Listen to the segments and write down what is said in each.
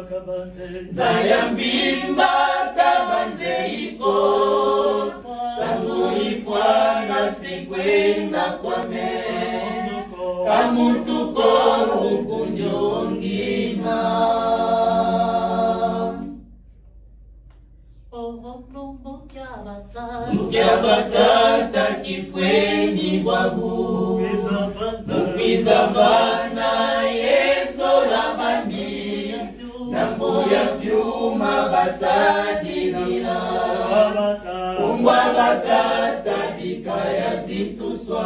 Zayambimba kabanze iko Tamuifwa na sikwenda kwa me Kamutuko ukunjongina Mukiabatata kifweni wabu Mupizavana yeso rabambi Nambo ya vyuma basadinira Umbwa batata dikaya zituswa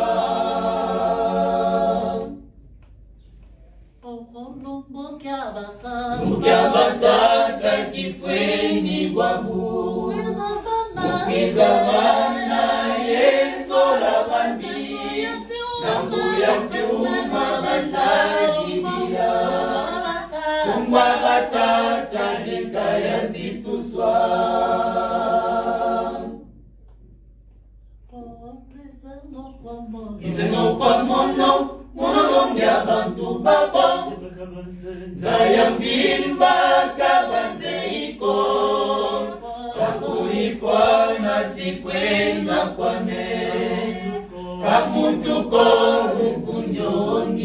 Mukiabatata kifweni wabu Mupizavana yeso rabambi Nambo ya vyuma basadinira Umbwa batata dikaya zituswa Iseno kwa mono Monolongia bantu babo Zayambimba kabanze iko Kamuifwa na sikwenda kwa me Kamutuko ukunjoni